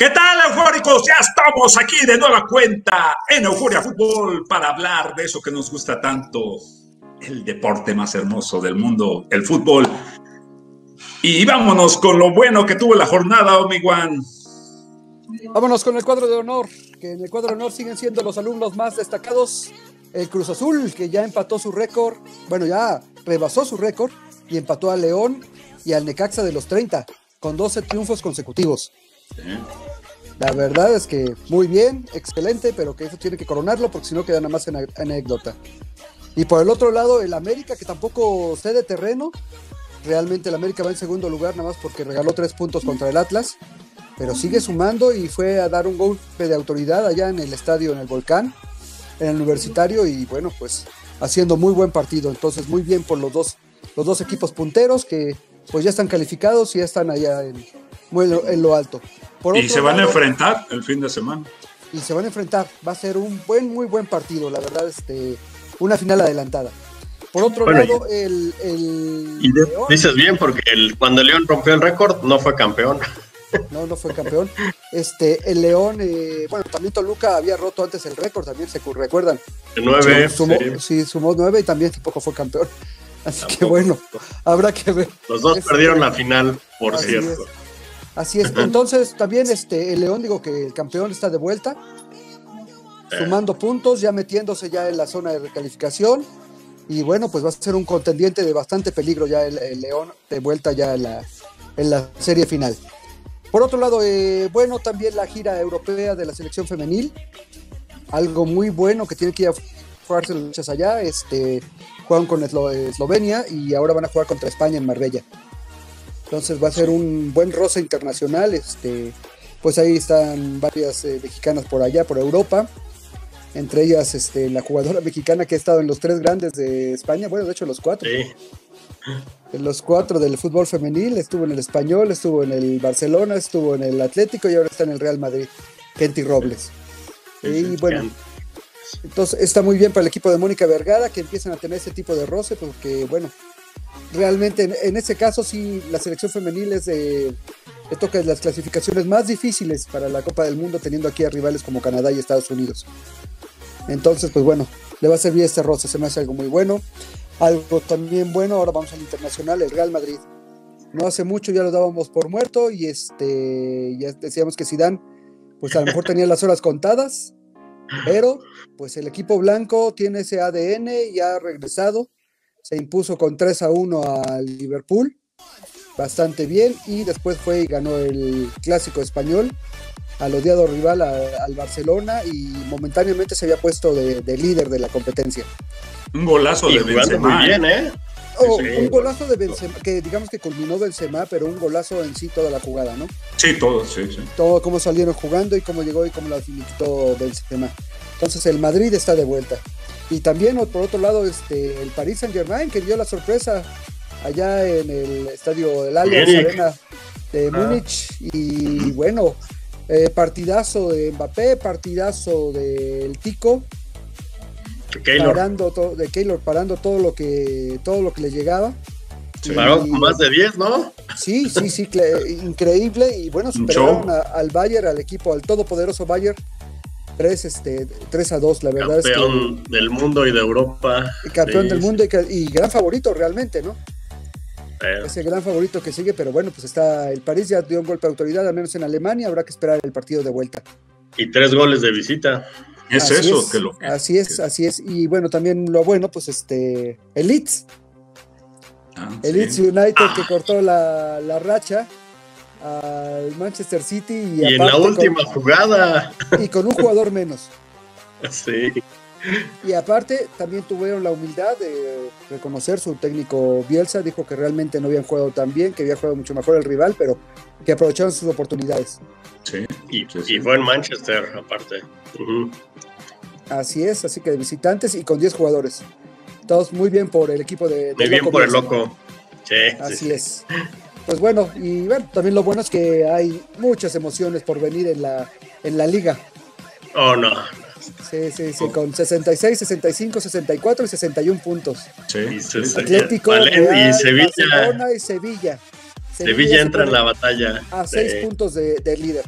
¿Qué tal, eufóricos? Ya estamos aquí de nueva cuenta en Euforia Fútbol para hablar de eso que nos gusta tanto, el deporte más hermoso del mundo, el fútbol. Y vámonos con lo bueno que tuvo la jornada, Omi-Wan. Vámonos con el cuadro de honor, que en el cuadro de honor siguen siendo los alumnos más destacados. El Cruz Azul, que ya empató su récord, bueno, ya rebasó su récord y empató al León y al Necaxa de los 30, con 12 triunfos consecutivos. Sí. La verdad es que muy bien, excelente, pero que eso tiene que coronarlo porque si no queda nada más en anécdota. Y por el otro lado, el América, que tampoco cede terreno. Realmente el América va en segundo lugar nada más porque regaló 3 puntos contra el Atlas, pero sigue sumando y fue a dar un golpe de autoridad allá en el estadio, en el Volcán, en el Universitario, y bueno, pues haciendo muy buen partido. Entonces muy bien por los dos equipos punteros que pues ya están calificados y ya están allá en lo alto. Y se van a enfrentar el fin de semana. Y se van a enfrentar, va a ser un muy buen partido, la verdad, una final adelantada. Por otro lado, León, dices bien, porque cuando el León rompió el récord, no fue campeón. No fue campeón. El León, bueno, también Toluca había roto antes el récord, también se recuerdan. 9. Sumó 9 y también tampoco fue campeón. Así tampoco. Que bueno, habrá que ver. Los dos perdieron la final, por cierto. Así es. Entonces, también el León, digo que el campeón está de vuelta, sumando puntos, ya metiéndose ya en la zona de recalificación. Y bueno, pues va a ser un contendiente de bastante peligro ya el León de vuelta ya en la serie final. Por otro lado, bueno, también la gira europea de la selección femenil, algo muy bueno que tiene que ir a jugarse las luchas allá. Juegan con Eslovenia y ahora van a jugar contra España en Marbella. Entonces va a ser un buen roce internacional. Pues ahí están varias mexicanas por allá, por Europa. Entre ellas la jugadora mexicana que ha estado en los 3 grandes de España, bueno, de hecho los 4. Sí. En los 4 del fútbol femenil, estuvo en el Español, estuvo en el Barcelona, estuvo en el Atlético y ahora está en el Real Madrid, Kenty Robles. Y bueno, entonces está muy bien para el equipo de Mónica Vergara que empiezan a tener ese tipo de roce, porque bueno, realmente en ese caso sí, la selección femenil le toca las clasificaciones más difíciles para la Copa del Mundo, teniendo aquí a rivales como Canadá y Estados Unidos. Entonces, pues bueno, le va a servir este roce, se me hace algo muy bueno. Algo también bueno, ahora vamos al internacional, el Real Madrid. No hace mucho ya lo dábamos por muerto y ya decíamos que Zidane, pues a lo mejor tenía las horas contadas, pero pues el equipo blanco tiene ese ADN y ha regresado. Se impuso con 3-1 al Liverpool, bastante bien, y después fue y ganó el clásico español al odiado rival, al Barcelona, y momentáneamente se había puesto de líder de la competencia. Un golazo de Benzema. Muy bien, Un golazo de Benzema, que digamos que culminó Benzema, pero un golazo en sí toda la jugada, ¿no? Sí, todo, sí. Todo cómo salieron jugando y cómo llegó y cómo la finiquitó Benzema. Entonces el Madrid está de vuelta. Y también, por otro lado, el Paris Saint-Germain, que dio la sorpresa allá en el estadio del Allianz Arena de Múnich. Y bueno, partidazo de Mbappé, partidazo del Tico, parando todo lo que le llegaba. Se paró con más de 10, ¿no? Sí, increíble. Y bueno, superaron al Bayern, al equipo, al todopoderoso Bayern, 3-2, la verdad. Campeón del mundo y de Europa. Campeón del mundo y gran favorito realmente, ¿no? Ese gran favorito que sigue, pero bueno, pues el París ya dio un golpe de autoridad, al menos en Alemania, habrá que esperar el partido de vuelta. Y 3 goles de visita. Así es. Y bueno, también lo bueno, pues el Leeds. El Leeds United que cortó la racha al Manchester City. Y en la última jugada. Y con un jugador menos. Sí. Y aparte, también tuvieron la humildad de reconocer su técnico Bielsa, dijo que realmente no habían jugado tan bien, que había jugado mucho mejor el rival, pero que aprovecharon sus oportunidades. Sí. Y fue en Manchester, aparte. Uh-huh. Así es, así que de visitantes y con 10 jugadores. Todos muy bien por el equipo de muy bien por el loco. Sí. Así es. Pues bueno, y bueno, también lo bueno es que hay muchas emociones por venir en la liga. Oh, no. Sí, con 66, 65, 64 y 61 puntos. Sí. Atlético, Real, y Sevilla. Barcelona y Sevilla. Sevilla entra en la batalla. A 6 puntos de líder.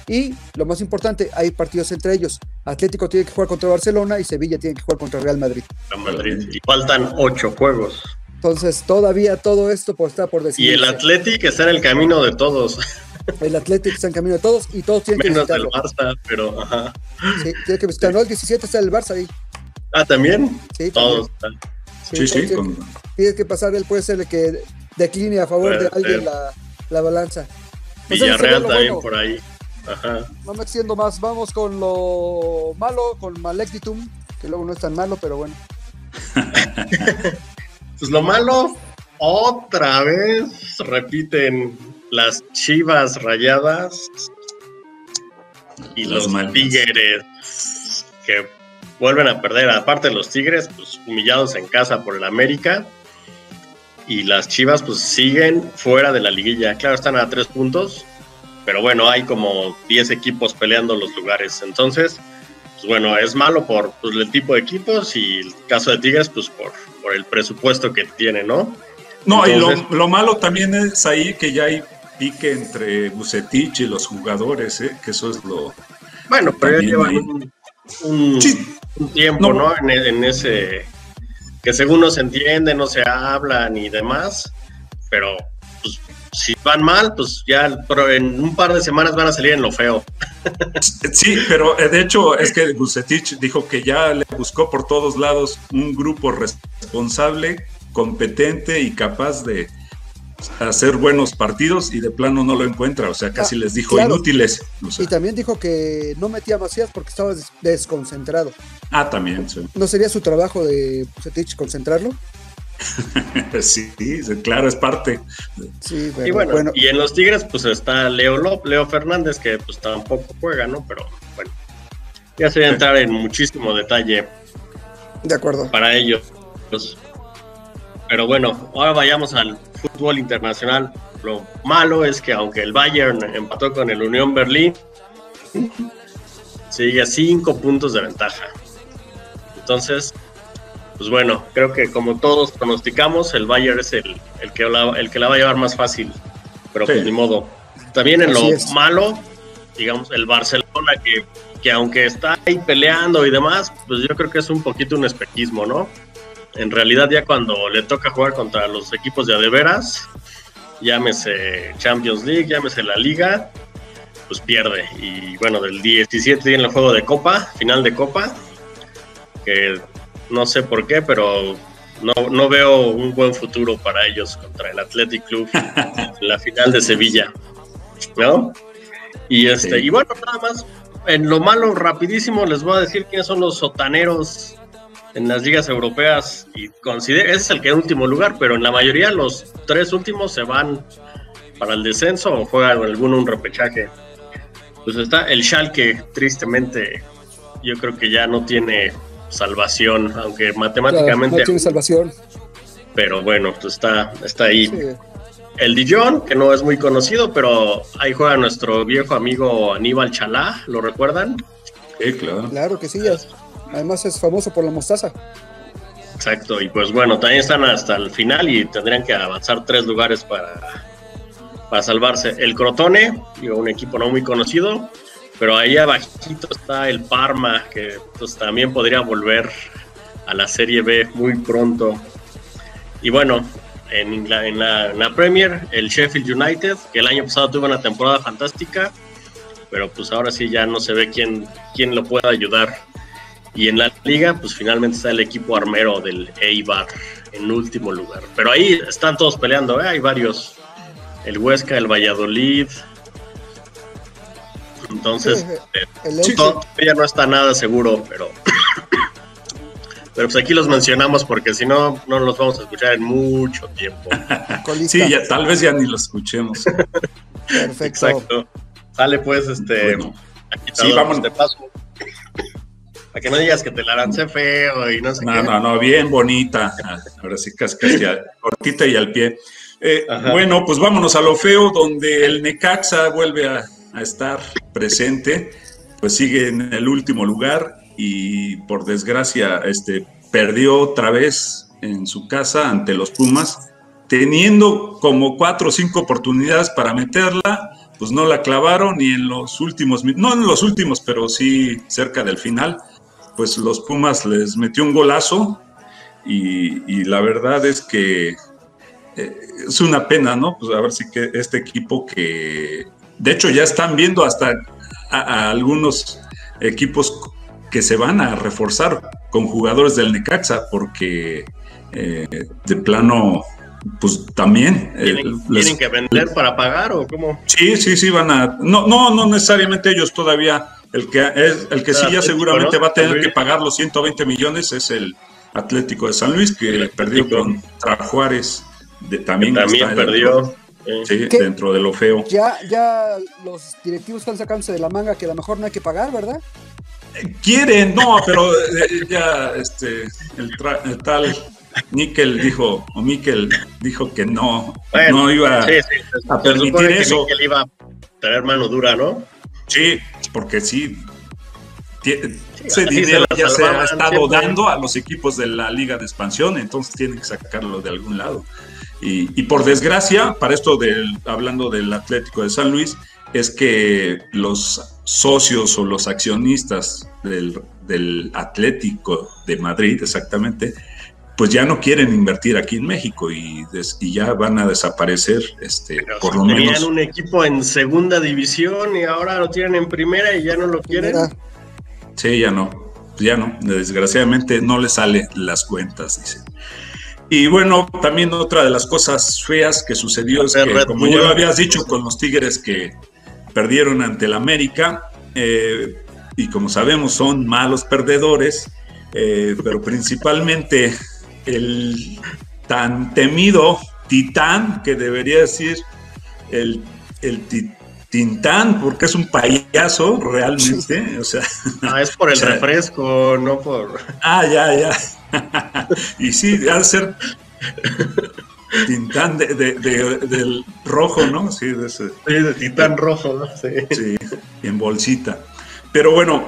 Y lo más importante, hay partidos entre ellos. Atlético tiene que jugar contra Barcelona y Sevilla tiene que jugar contra Real Madrid. Y faltan 8 juegos. Entonces, todavía todo esto está por decidir. Y el Atlético está en el camino de todos. El Atlético está en camino de todos y todos tienen menos que visitarlo. Menos del Barça, pero ajá. Sí, tiene que visitarlo. El 17 está el Barça ahí. Ah, ¿también? Sí, todos también. Sí. Tiene que pasar, él puede ser el que decline a favor de alguien la balanza. Villarreal también por ahí. Ajá. No me extiendo más, vamos con lo malo, con Malectitum, que luego no es tan malo, pero bueno. Pues lo malo, otra vez repiten las Chivas Rayadas y los Tigres, que vuelven a perder. Aparte de los Tigres, pues humillados en casa por el América. Y las Chivas pues siguen fuera de la liguilla. Claro, están a 3 puntos, pero bueno, hay como 10 equipos peleando los lugares. Entonces, pues bueno, es malo por pues, el tipo de equipos, y el caso de Tigres, pues por el presupuesto que tiene, ¿no? No, entonces, y lo malo también es ahí que ya hay pique entre Vucetich y los jugadores, que eso es lo... Bueno, pero ya llevan un tiempo, ¿no? En ese... que según no se entiende, no se hablan y demás, pero pues, si van mal, pues ya en un par de semanas van a salir en lo feo. Sí, pero de hecho es que Vucetich dijo que ya le buscó por todos lados un grupo responsable, competente y capaz de hacer buenos partidos, y de plano no lo encuentra, o sea, casi les dijo claro, inútiles. O sea. Y también dijo que no metía a Macías porque estaba desconcentrado. Ah, también, sí. ¿No sería su trabajo de Vucetich concentrarlo? Sí, claro, es parte. Sí, y bueno, y en los Tigres pues está Leo Fernández, que pues tampoco juega, ¿no? Pero bueno, ya sería entrar en muchísimo detalle. De acuerdo. Para ellos. Pero bueno, ahora vayamos al fútbol internacional. Lo malo es que aunque el Bayern empató con el Unión Berlín, sigue a 5 puntos de ventaja. Entonces, pues bueno, creo que como todos pronosticamos, el Bayern es el que la va a llevar más fácil. Pero pues ni modo. También en lo malo, digamos, el Barcelona, que aunque está ahí peleando y demás, pues yo creo que es un poquito un espejismo, ¿no? En realidad ya cuando le toca jugar contra los equipos de adeveras, llámese Champions League, llámese la Liga, pues pierde. Y bueno, del 17 tiene el juego de Copa, final de Copa, que no sé por qué, pero no veo un buen futuro para ellos contra el Athletic Club en la final de Sevilla, ¿no? Y y bueno, nada más, en lo malo, rapidísimo, les voy a decir quiénes son los sotaneros en las ligas europeas, y ese es el que en último lugar, pero en la mayoría los 3 últimos se van para el descenso o juegan un repechaje. Pues está el Schalke, tristemente, yo creo que ya no tiene salvación, aunque matemáticamente no tiene salvación. Pero bueno, pues está ahí. Sí. El Dijon, que no es muy conocido, pero ahí juega nuestro viejo amigo Aníbal Chalá, ¿lo recuerdan? Sí, claro. Claro que sí, además es famoso por la mostaza. Exacto, y pues bueno, también están hasta el final y tendrían que avanzar 3 lugares para salvarse. El Crotone, un equipo no muy conocido, pero ahí abajito está el Parma, que pues también podría volver a la Serie B muy pronto. Y bueno, en la Premier, el Sheffield United, que el año pasado tuvo una temporada fantástica, pero pues ahora sí ya no se ve quién lo pueda ayudar. Y en la liga, pues finalmente está el equipo armero del Eibar en último lugar. Pero ahí están todos peleando, hay varios. El Huesca, el Valladolid. Entonces, todavía no está nada seguro, pero pues aquí los mencionamos porque si no los vamos a escuchar en mucho tiempo. Sí, tal vez ya ni los escuchemos. Perfecto. Exacto. Sale pues, bueno. Sí, vamos. Te paso. Para que no digas que te la lancé feo y no sé qué. No, bien bonita. Ahora sí, casi cortita y al pie. Bueno, pues vámonos a lo feo, donde el Necaxa vuelve a estar presente, pues sigue en el último lugar y por desgracia perdió otra vez en su casa ante los Pumas, teniendo como 4 o 5 oportunidades para meterla, pues no la clavaron, y en los últimos, no en los últimos, pero sí cerca del final, pues los Pumas les metió un golazo, y la verdad es que es una pena, ¿no? Pues a ver si que este equipo que, de hecho, ya están viendo hasta a algunos equipos que se van a reforzar con jugadores del Necaxa, porque de plano, pues también ¿Tienen que vender para pagar o cómo? Sí, van a, no necesariamente ellos todavía. El que sí ya seguramente va a tener que pagar los 120 millones es el Atlético de San Luis, que perdió contra Juárez. También perdió. Sí, dentro de lo feo. Ya los directivos están sacándose de la manga que a lo mejor no hay que pagar, ¿verdad? Quieren, no, pero ya el tal Mikel dijo que no iba a permitir eso. Que Mikel iba a tener mano dura, ¿no? Sí, porque sí. Ese dinero ya se ha estado dando a los equipos de la Liga de Expansión, entonces tienen que sacarlo de algún lado. Y por desgracia, para esto hablando del Atlético de San Luis, es que los socios o los accionistas del Atlético de Madrid, exactamente, pues ya no quieren invertir aquí en México, y ya van a desaparecer, por lo menos. Tenían un equipo en segunda división y ahora lo tienen en primera y ya no lo quieren. Sí, ya no, desgraciadamente no les salen las cuentas, dice. Y bueno, también otra de las cosas feas que sucedió es que, como ya lo habías dicho, con los Tigres que perdieron ante el América, y como sabemos son malos perdedores, pero principalmente el tan temido Titán, que debería decir el Tintán, porque es un payaso realmente, o sea. Es por el refresco, no por. Ya. Y sí, ha de ser Tintán del rojo, ¿no? Sí, de Titán rojo, ¿no? Sí, en bolsita. Pero bueno,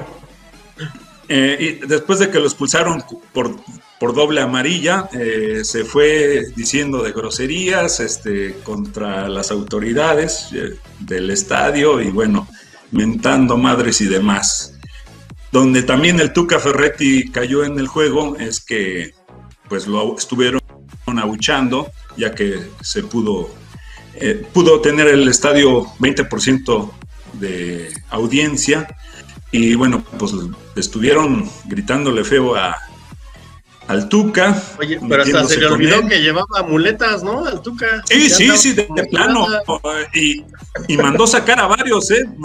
y después de que lo expulsaron por doble amarilla, se fue diciendo de groserías contra las autoridades del estadio, y bueno, mentando madres y demás. Donde también el Tuca Ferretti cayó en el juego es que pues lo estuvieron abuchando, ya que se pudo tener el estadio 20% de audiencia, y bueno, pues estuvieron gritándole feo al Tuca. Oye, pero hasta se le olvidó que llevaba muletas, ¿no? Al Tuca. Sí, de plano. Y mandó sacar a varios,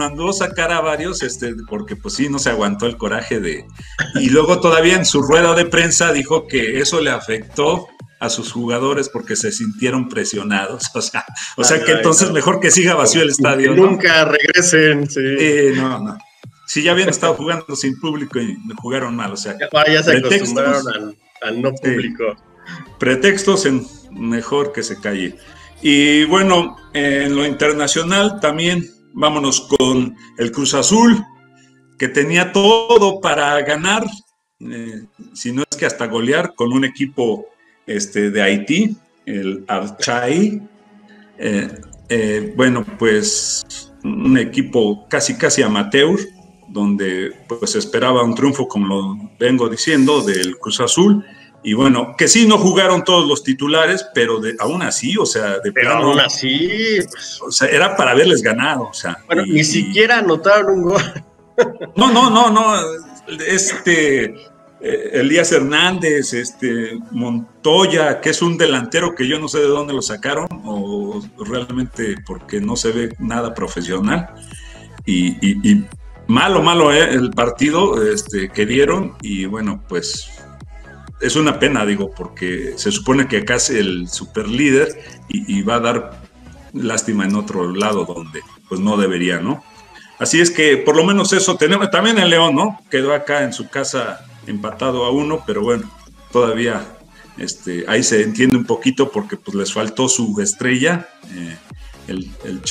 porque pues sí, no se aguantó el coraje y luego todavía en su rueda de prensa dijo que eso le afectó a sus jugadores porque se sintieron presionados. O sea que entonces mejor que siga vacío el estadio, ¿no? Nunca regresen, sí. No. Sí, ya habían estado jugando sin público y jugaron mal, o sea. Ya se acostumbraron al no público. Pretextos, mejor que se calle. Y bueno, en lo internacional también vámonos con el Cruz Azul, que tenía todo para ganar, si no es que hasta golear, con un equipo de Haití, el Al-Chai. Bueno, pues un equipo casi amateur, donde pues esperaba un triunfo, como lo vengo diciendo, del Cruz Azul. Y bueno, que sí no jugaron todos los titulares, pero aún así, o sea, aún así, pues, o sea, era para haberles ganado, o sea. Bueno, ni siquiera anotaron un gol. No. Elías Hernández, Montoya, que es un delantero que yo no sé de dónde lo sacaron, o realmente porque no se ve nada profesional. Y malo el partido que dieron, y bueno, pues es una pena, digo, porque se supone que acá es el super líder y va a dar lástima en otro lado donde pues no debería, ¿no? Así es que por lo menos eso tenemos. También el León, ¿no? Quedó acá en su casa empatado a 1, pero bueno, todavía ahí se entiende un poquito porque pues les faltó su estrella, el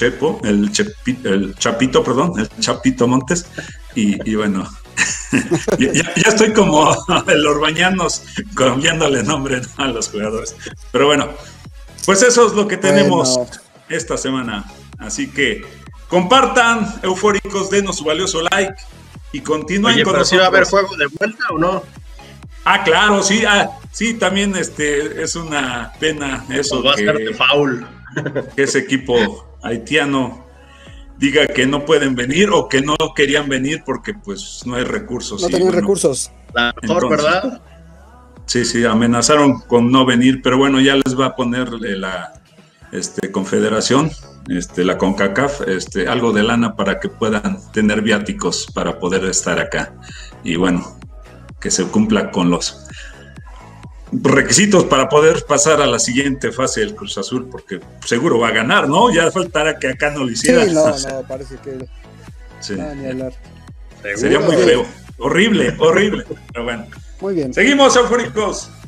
Chapito Montes, y bueno, ya estoy como el Orbañanos cambiándole nombre, ¿no?, a los jugadores, pero bueno, Pues eso es lo que tenemos esta semana. Así que compartan, eufóricos, denos su valioso like y continúen con nosotros. ¿Sí va a haber juego de vuelta o no? Claro, sí, sí, también es una pena eso. Pues va a ser de foul. Que ese equipo haitiano diga que no pueden venir o que no querían venir porque pues no hay recursos. No tenían recursos. La mejor, ¿verdad? Sí, amenazaron con no venir, pero bueno, ya les va a poner la confederación, la CONCACAF, algo de lana para que puedan tener viáticos para poder estar acá. Y bueno, que se cumpla con los requisitos para poder pasar a la siguiente fase del Cruz Azul, porque seguro va a ganar, ¿no? Ya faltará que acá no lo hiciera. Sí, no, parece que sí. Ni hablar. Sería muy feo, horrible, pero bueno. Muy bien. Seguimos, eufóricos.